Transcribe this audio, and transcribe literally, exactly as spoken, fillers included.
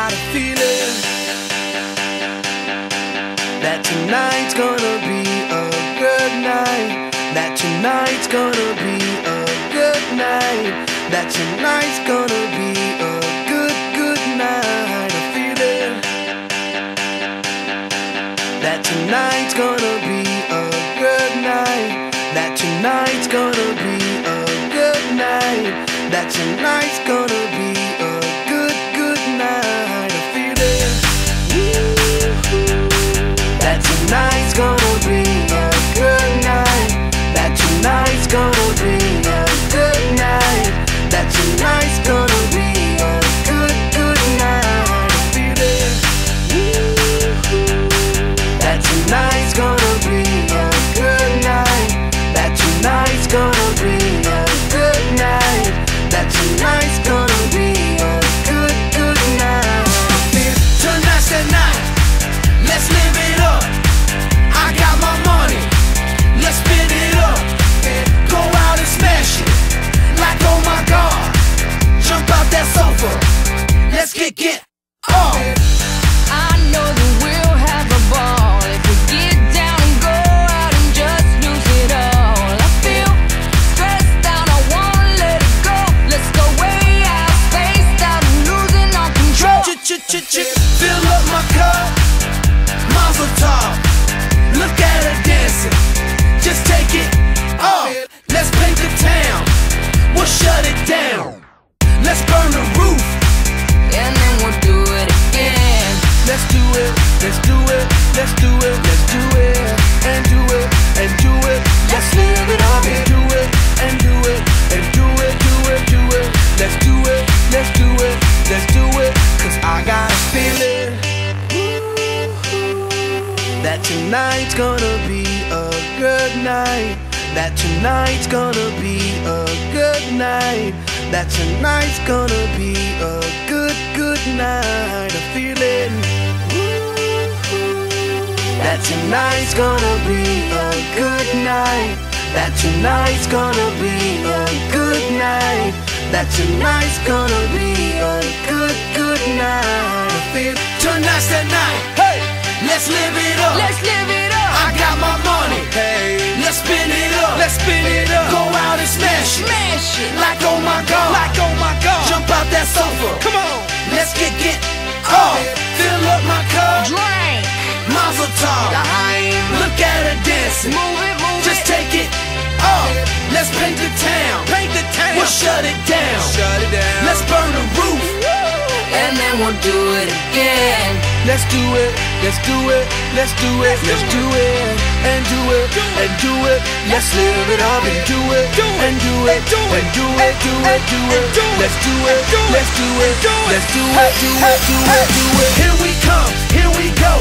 got a feeling that tonight's gonna be a good night. That tonight's gonna be a good night. That tonight's gonna be a good, good night. A feeling that tonight's gonna be a good night. That tonight's gonna be a good night. That tonight's gonna be a good, good night. A feeling that tonight's gonna be a good night. That tonight's gonna be a good night. That tonight's gonna be a good, good night. A feeling that tonight's gonna be a good night. That tonight's gonna be a good night. That tonight's gonna be a good, good night. Tonight's the night, let's live it up. I got my money, let's spin it up. Go out and smash it, like oh my God. Jump out that sofa, let's kick it off. I know that we'll have a ball if we get down and go out and just lose it all. I feel stressed out, I wanna let it go. Let's go way out, spaced out, and losing all control. Ch-ch-ch-ch, fill up my cup, Mazel tov. Look at her dancing, just take it off. Let's paint the town, we'll shut it down. Let's burn the roof, And then we'll do it again. let's do it, let's do it, let's do it, let's do it, and do it, and do it. Let's live it up and do it, and do it, and do it, do it, do it. Let's do it, let's do it, let's do it. Cause I got a feeling that tonight's gonna be a good night. That tonight's gonna be a good night. That tonight's gonna be a good, good night. A feeling that tonight's gonna be a good night. That tonight's gonna be a good night. That tonight's gonna be a good, good night. I feel tonight's the night. Hey, let's live it up. Let's live it up. I got my money. Hey, let's spin it up. Let's spin it up. Go out and smash it. Smash it. Like oh my God. Like oh my God. Jump out that sofa. Come on. Let's kick it off. Fill up my cup. Drink. Mazel tov. Time. Look at her dancing. Move it, move Just it. take it off. Let's paint the town. Paint the town. We'll shut it down. Shut it down. Let's burn the roof. And then we'll do it again. Let's do it, let's do it, let's do it, let's do it, and do it, and do it. Let's live it up and do it, and do it, and do it, do it, do it. Let's do it, let's do it, let's do it, do it, do it, do it. Here we come, here we go.